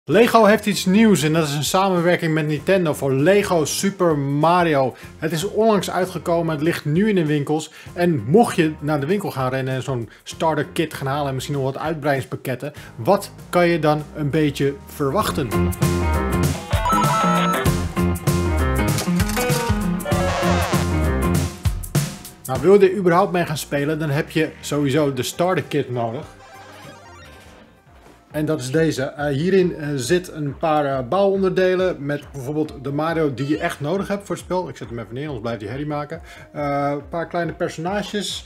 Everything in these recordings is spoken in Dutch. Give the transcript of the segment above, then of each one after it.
Lego heeft iets nieuws en dat is een samenwerking met Nintendo voor Lego Super Mario. Het is onlangs uitgekomen, het ligt nu in de winkels. En mocht je naar de winkel gaan rennen en zo'n starter kit gaan halen en misschien nog wat uitbreidingspakketten, wat kan je dan een beetje verwachten? Nou, wil je er überhaupt mee gaan spelen, dan heb je sowieso de starter kit nodig. En dat is deze. Hierin zit een paar bouwonderdelen met bijvoorbeeld de Mario die je echt nodig hebt voor het spel. Ik zet hem even neer, anders blijft hij herrie maken. Een paar kleine personages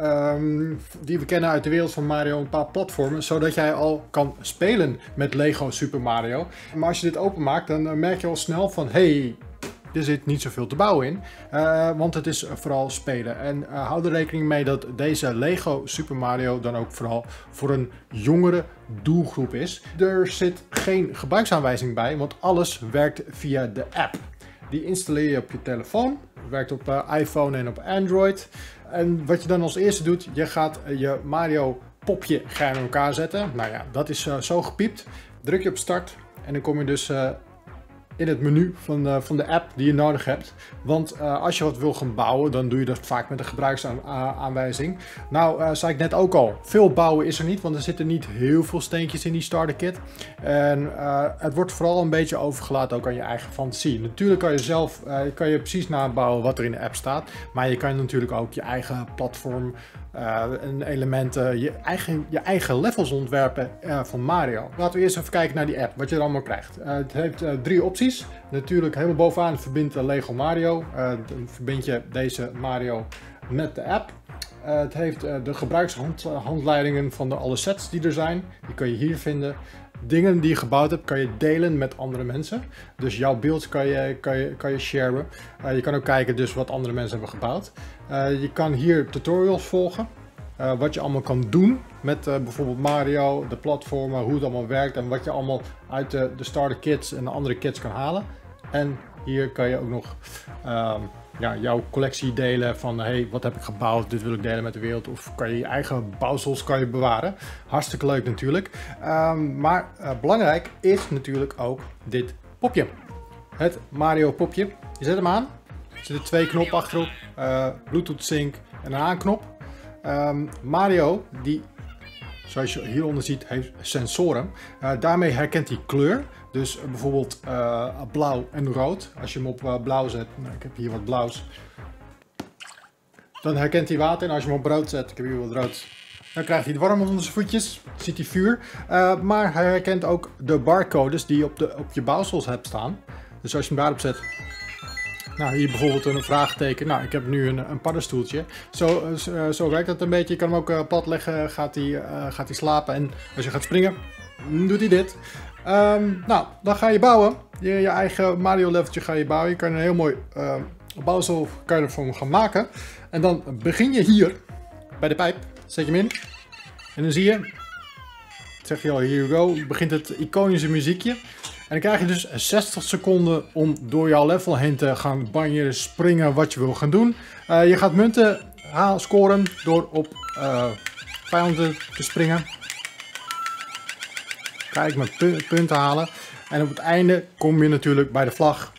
die we kennen uit de wereld van Mario. Een paar platformen, zodat jij al kan spelen met Lego Super Mario. Maar als je dit openmaakt, dan merk je al snel van hey, er zit niet zoveel te bouwen in, want het is vooral spelen. En hou er rekening mee dat deze Lego Super Mario dan ook vooral voor een jongere doelgroep is. Er zit geen gebruiksaanwijzing bij, want alles werkt via de app. Die installeer je op je telefoon, werkt op iPhone en op Android. En wat je dan als eerste doet, je gaat je Mario popje gaan in elkaar zetten. Nou ja, dat is zo gepiept. Druk je op start en dan kom je dus in het menu van de app die je nodig hebt. Want als je wat wil gaan bouwen, dan doe je dat vaak met een gebruiksaanwijzing. Nou, zei ik net ook al, veel bouwen is er niet, want er zitten niet heel veel steentjes in die starter kit. En het wordt vooral een beetje overgelaten ook aan je eigen fantasie. Natuurlijk kan je zelf precies nabouwen wat er in de app staat, maar je kan natuurlijk ook je eigen platform en elementen, je eigen levels ontwerpen van Mario. Laten we eerst even kijken naar die app, wat je er allemaal krijgt. Het heeft 3 opties. Natuurlijk helemaal bovenaan verbindt Lego Mario. Dan verbind je deze Mario met de app. Het heeft de gebruikshandleidingen van alle sets die er zijn. Die kun je hier vinden. Dingen die je gebouwd hebt kan je delen met andere mensen. Dus jouw beeld kan je sharen. Je kan ook kijken dus wat andere mensen hebben gebouwd. Je kan hier tutorials volgen. Wat je allemaal kan doen met bijvoorbeeld Mario, de platformen, hoe het allemaal werkt en wat je allemaal uit de starter kits en de andere kits kan halen. En hier kan je ook nog jouw collectie delen van hey, wat heb ik gebouwd, dit wil ik delen met de wereld. Of kan je eigen bouwsels bewaren. Hartstikke leuk natuurlijk. Maar belangrijk is natuurlijk ook dit popje. Het Mario popje. Je zet hem aan. Er zitten 2 knoppen achterop. Bluetooth sync en een aanknop. Mario, die zoals je hieronder ziet, heeft sensoren. Daarmee herkent hij kleur. Dus bijvoorbeeld blauw en rood. Als je hem op blauw zet, nou, ik heb hier wat blauws. Dan herkent hij water. En als je hem op rood zet, ik heb hier wat rood. Dan krijgt hij het warm onder zijn voetjes. Ziet hij vuur. Maar hij herkent ook de barcodes die je op je bouwsels hebt staan. Dus als je hem daarop zet. Nou, hier bijvoorbeeld een vraagteken. Nou, ik heb nu een paddenstoeltje. Zo werkt dat een beetje. Je kan hem ook plat leggen, gaat hij slapen. En als je gaat springen, doet hij dit. Nou, dan ga je bouwen. Je eigen Mario leveltje ga je bouwen. Je kan een heel mooi bouwsel ervan gaan maken. En dan begin je hier bij de pijp. Zet je hem in. En dan zie je, zeg je al, here you go. Begint het iconische muziekje. En dan krijg je dus 60 seconden om door jouw level heen te gaan banjeren, springen, wat je wil gaan doen. Je gaat munten scoren door op vijanden te springen. Kijk, met punten halen. En op het einde kom je natuurlijk bij de vlag.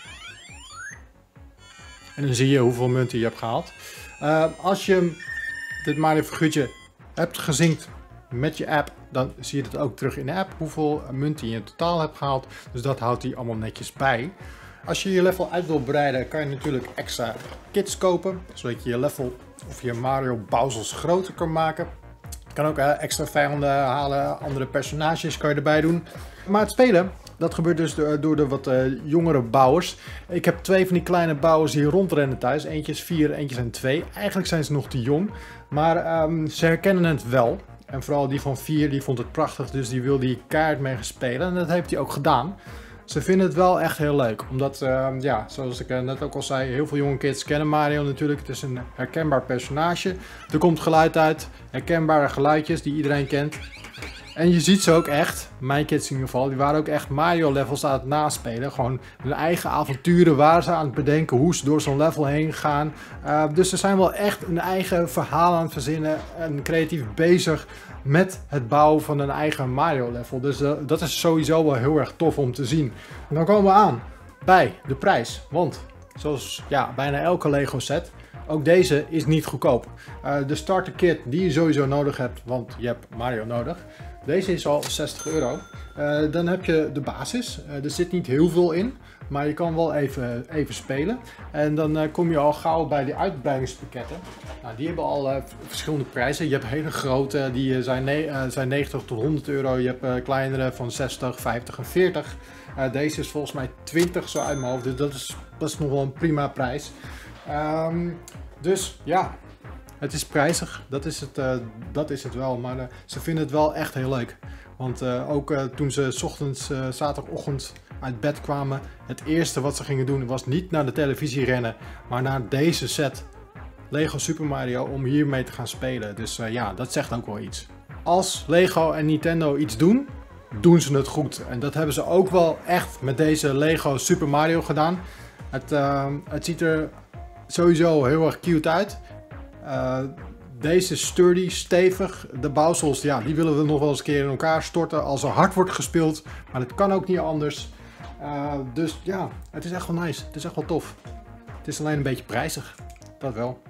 En dan zie je hoeveel munten je hebt gehaald. Als je dit Mario figuurtje hebt gezinkt met je app, dan zie je het ook terug in de app hoeveel munten je in totaal hebt gehaald. Dus dat houdt hij allemaal netjes bij. Als je je level uit wil breiden, kan je natuurlijk extra kits kopen, zodat je je level of je Mario bouwsels groter kan maken. Je kan ook extra vijanden halen, andere personages kan je erbij doen. Maar het spelen, dat gebeurt dus door de wat jongere bouwers. Ik heb 2 van die kleine bouwers die rondrennen thuis. Eentje is 4, eentje zijn 2. Eigenlijk zijn ze nog te jong, maar ze herkennen het wel. En vooral die van 4, die vond het prachtig, dus die wilde hier kaart mee gaan spelen. En dat heeft hij ook gedaan. Ze vinden het wel echt heel leuk, omdat, zoals ik net ook al zei, heel veel jonge kids kennen Mario natuurlijk. Het is een herkenbaar personage. Er komt geluid uit, herkenbare geluidjes die iedereen kent. En je ziet ze ook echt, mijn kids in ieder geval, die waren ook echt Mario levels aan het naspelen. Gewoon hun eigen avonturen waren ze aan het bedenken hoe ze door zo'n level heen gaan. Dus ze zijn wel echt een eigen verhaal aan het verzinnen en creatief bezig met het bouwen van een eigen Mario level. Dus dat is sowieso wel heel erg tof om te zien. En dan komen we aan bij de prijs. Want zoals ja, bijna elke Lego set, ook deze is niet goedkoop. De starter kit die je sowieso nodig hebt, want je hebt Mario nodig. Deze is al €60. Dan heb je de basis. Er zit niet heel veel in, maar je kan wel even spelen. En dan kom je al gauw bij die uitbreidingspakketten. Nou, die hebben al verschillende prijzen. Je hebt hele grote, die zijn 90 tot €100. Je hebt kleinere van 60, 50 en 40. Deze is volgens mij 20 zo uit mijn hoofd, dus dat is nog wel een prima prijs. Dus ja, het is prijzig, dat is het wel, maar ze vinden het wel echt heel leuk. Want ook toen ze 's ochtends, zaterdagochtend uit bed kwamen, het eerste wat ze gingen doen was niet naar de televisie rennen, maar naar deze set Lego Super Mario om hiermee te gaan spelen. Dus ja, dat zegt ook wel iets. Als Lego en Nintendo iets doen, doen ze het goed. En dat hebben ze ook wel echt met deze Lego Super Mario gedaan. Het ziet er sowieso heel erg cute uit. Deze is sturdy, stevig. De bouwsels, ja, die willen we nog wel eens een keer in elkaar storten als er hard wordt gespeeld. Maar dat kan ook niet anders. Dus ja, het is echt wel nice. Het is echt wel tof. Het is alleen een beetje prijzig. Dat wel.